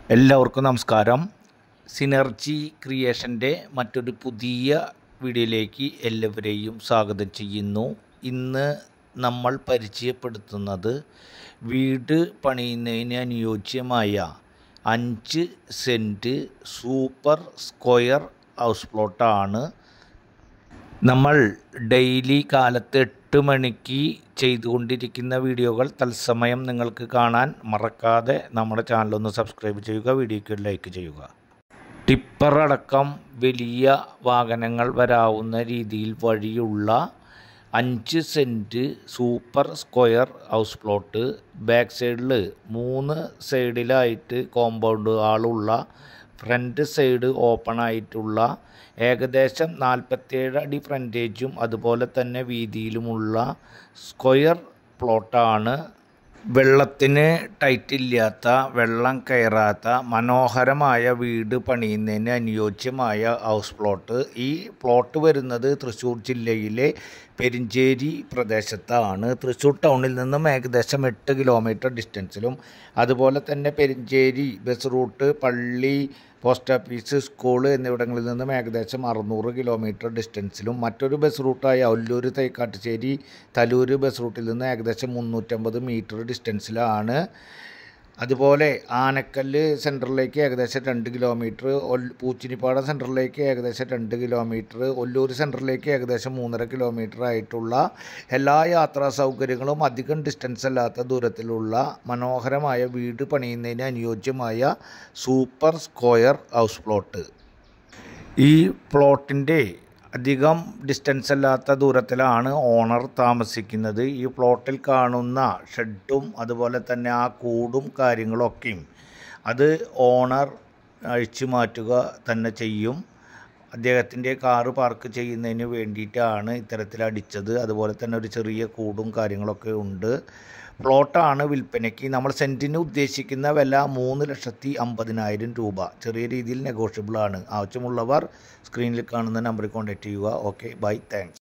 എല്ലാവർക്കും നമസ്കാരം. സിനർജി ക്രിയേഷൻ്റെ മറ്റൊരു പുതിയ വീഡിയോയിലേക്ക് എല്ലാവരെയും സ്വാഗതം ചെയ്യുന്നു. ഇന്ന് നമ്മൾ പരിചയപ്പെടുത്തുന്നത് വീട് പണിയുന്നതിന് അനുയോജ്യമായ 5 സെൻറ്റ് സൂപ്പർ സ്ക്വയർ ഹൗസ് പ്ലോട്ടാണ്. നമ്മൾ ഡെയിലി കാലത്ത് 8 മണിക്ക് ചെയ്തുകൊണ്ടിരിക്കുന്ന വീഡിയോകൾ തത്സമയം നിങ്ങൾക്ക് കാണാൻ മറക്കാതെ നമ്മുടെ ചാനലൊന്ന് സബ്സ്ക്രൈബ് ചെയ്യുക, വീഡിയോയ്ക്ക് ഒരു ലൈക്ക് ചെയ്യുക. ടിപ്പർ അടക്കം വലിയ വാഹനങ്ങൾ വരാവുന്ന രീതിയിൽ വഴിയുള്ള 5 cent super square house plot. Back സൈഡിൽ 3 സൈഡിലായിട്ട് കോമ്പൗണ്ട് ആളുള്ള, ഫ്രണ്ട് സൈഡ് ഓപ്പൺ ആയിട്ടുള്ള, ഏകദേശം 47 അടി ഫ്രണ്ടേജും അതുപോലെ തന്നെ വീതിയിലുമുള്ള സ്ക്വയർ പ്ലോട്ടാണ്. വെള്ളത്തിന് ടൈറ്റില്ലാത്ത, വെള്ളം കയറാത്ത മനോഹരമായ വീട് പണിയുന്നതിന് അനുയോജ്യമായ ഹൗസ് പ്ലോട്ട്. ഈ പ്ലോട്ട് വരുന്നത് തൃശ്ശൂർ ജില്ലയിലെ പെരിഞ്ചേരി പ്രദേശത്താണ്. തൃശ്ശൂർ ടൗണിൽ നിന്നും ഏകദേശം 8 കിലോമീറ്റർ ഡിസ്റ്റൻസിലും, അതുപോലെ തന്നെ പെരിഞ്ചേരി ബസ് റൂട്ട്, പള്ളി, പോസ്റ്റ് ഓഫീസ്, സ്കൂൾ എന്നിവിടങ്ങളിൽ നിന്നും ഏകദേശം 600 കിലോമീറ്റർ ഡിസ്റ്റൻസിലും, മറ്റൊരു ബസ് റൂട്ടായ ഒല്ലൂർ തൈക്കാട്ടുശ്ശേരി തലൂർ ബസ് റൂട്ടിൽ നിന്ന് ഏകദേശം 350 മീറ്റർ ഡിസ്റ്റൻസിലാണ്. അതുപോലെ ആനക്കല്ല് സെൻറ്ററിലേക്ക് ഏകദേശം 2 കിലോമീറ്റർ, പൂച്ചിനിപ്പാടം സെൻറ്ററിലേക്ക് ഏകദേശം 2 കിലോമീറ്റർ, ഒല്ലൂർ സെൻറ്ററിലേക്ക് ഏകദേശം 3.5 കിലോമീറ്റർ ആയിട്ടുള്ള എല്ലാ യാത്രാ സൗകര്യങ്ങളും അധികം ഡിസ്റ്റൻസ് അല്ലാത്ത ദൂരത്തിലുള്ള മനോഹരമായ വീട് പണിയുന്നതിന് അനുയോജ്യമായ സൂപ്പർ സ്ക്വയർ ഹൗസ് പ്ലോട്ട്. ഈ പ്ലോട്ടിൻ്റെ അധികം ഡിസ്റ്റൻസ് അല്ലാത്ത ദൂരത്തിലാണ് ഓണർ താമസിക്കുന്നത്. ഈ പ്ലോട്ടിൽ കാണുന്ന ഷെഡും അതുപോലെ തന്നെ ആ കൂടും കാര്യങ്ങളൊക്കെയും അത് ഓണർ അഴിച്ചു മാറ്റുക തന്നെ ചെയ്യും. അദ്ദേഹത്തിൻ്റെ കാറ് പാർക്ക് ചെയ്യുന്നതിന് വേണ്ടിയിട്ടാണ് ഇത്തരത്തിൽ അടിച്ചത്. അതുപോലെ തന്നെ ഒരു ചെറിയ കൂടും കാര്യങ്ങളൊക്കെ ഉണ്ട്. പ്ലോട്ടാണ് വിൽപ്പനയ്ക്ക്. നമ്മൾ സെൻറ്റിന് ഉദ്ദേശിക്കുന്ന വില 3,50,000 രൂപ. ചെറിയ രീതിയിൽ നെഗോഷ്യബിളാണ്. ആവശ്യമുള്ളവർ സ്ക്രീനിൽ കാണുന്ന നമ്പറിൽ കോൺടാക്റ്റ് ചെയ്യുക. Okay, bye, thanks.